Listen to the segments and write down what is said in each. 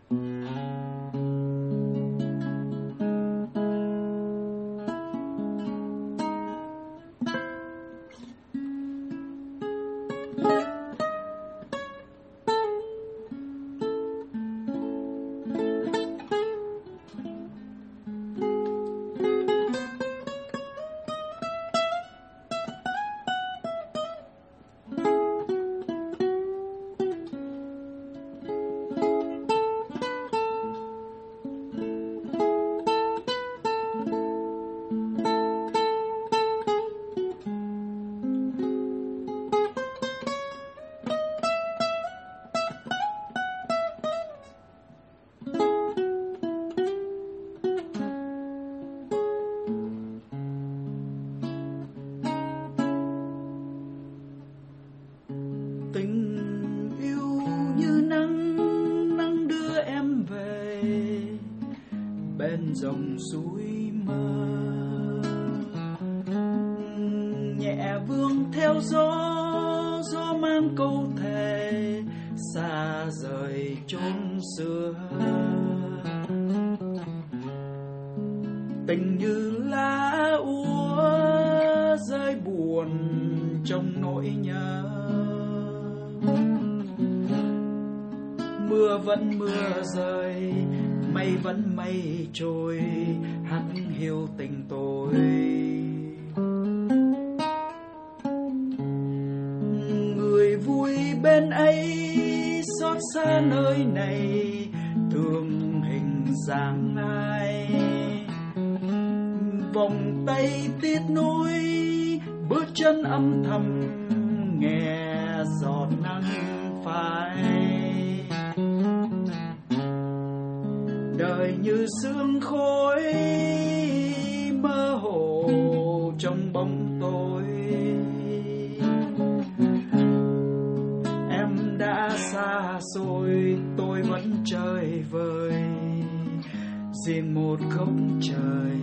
Tình yêu như nắng đưa em về bên dòng suối mơ, nhẹ vương theo gió mang câu thề xa rời chốn xưa. Tình như lá úa rơi buồn trong nỗi nhớ, mưa vẫn mưa rơi, mây vẫn mây trôi, hắt hiu tình tôi. Người vui bên ấy xót xa nơi này, thương hình dáng ai. Vòng tay tiếc nuối, bước chân âm thầm nghe giọt nắng phai. Đời như sương khói mơ hồ trong bóng tối. Em đã xa xôi, tôi vẫn chơi vơi riêng một không trời.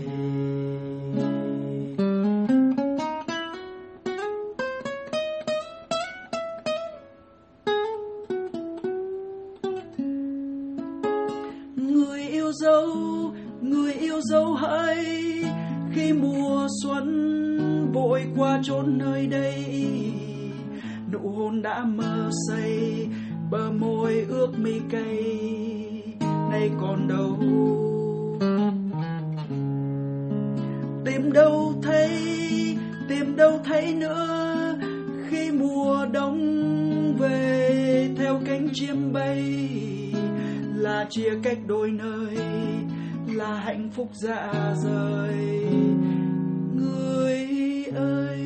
Người yêu dấu hỡi, khi mùa xuân vội qua chốn nơi đây, nụ hôn đã mơ say, bờ môi ướt mi cay, nay còn đâu. Tìm đâu thấy nữa, khi mùa đông về theo cánh chim bay, là chia cách đôi nơi, là hạnh phúc dạ rời. Người ơi,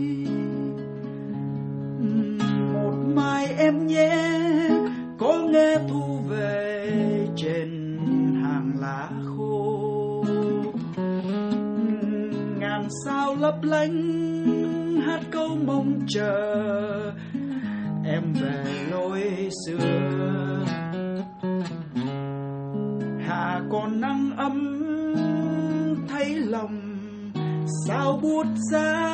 một mai em nhé, có nghe thu về trên hàng lá khô. Ngàn sao lấp lánh hát câu mong chờ em về lối xưa. Hạ còn nắng ấm thấy lòng sao buốt giá,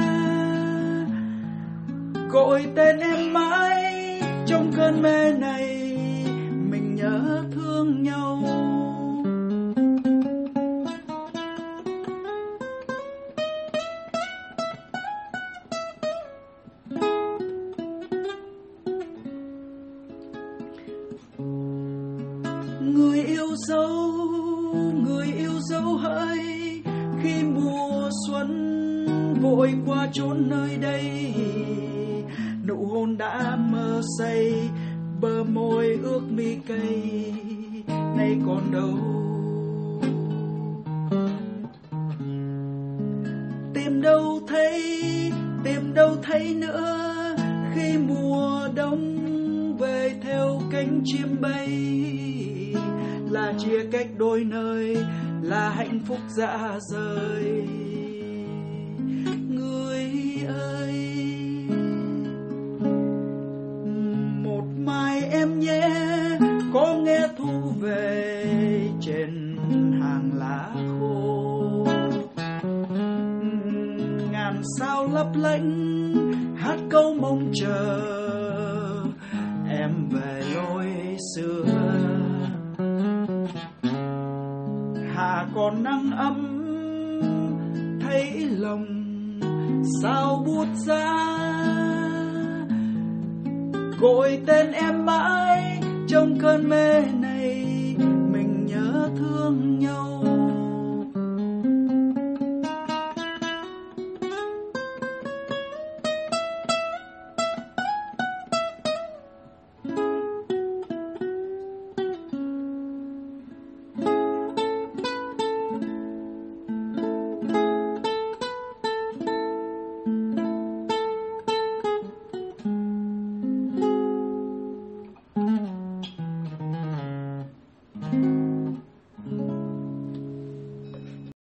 gọi tên em mãi trong cơn mê này, mình nhớ thương nhau. Người yêu dấu hỡi, khi mùa xuân vội qua chốn nơi đây, nụ hôn đã mơ say, bờ môi ướt mi cay, nay còn đâu. Tìm đâu thấy nữa, khi mùa đông về theo cánh chim bay, là chia cách đôi nơi, là hạnh phúc dạ rời. Người ơi, một mai em nhé, có nghe thu về trên hàng lá khô. Ngàn sao lấp lánh hát câu mong chờ em về lối xưa. còn nắng ấm thấy lòng sao buốt giá. Gọi tên em mãi trong cơn mê này, mình nhớ thương nhau.